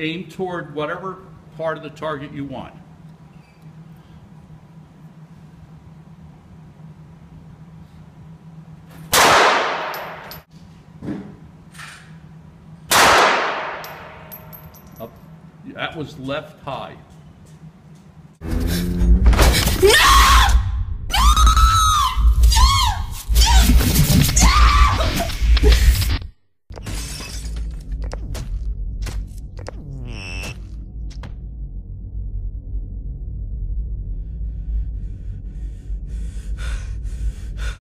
aim toward whatever part of the target you want. Up. That was left high. No!